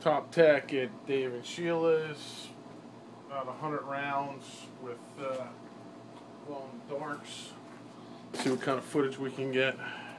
Top Tech at Dave and Sheilas. About 100 rounds with glowing darks. See what kind of footage we can get.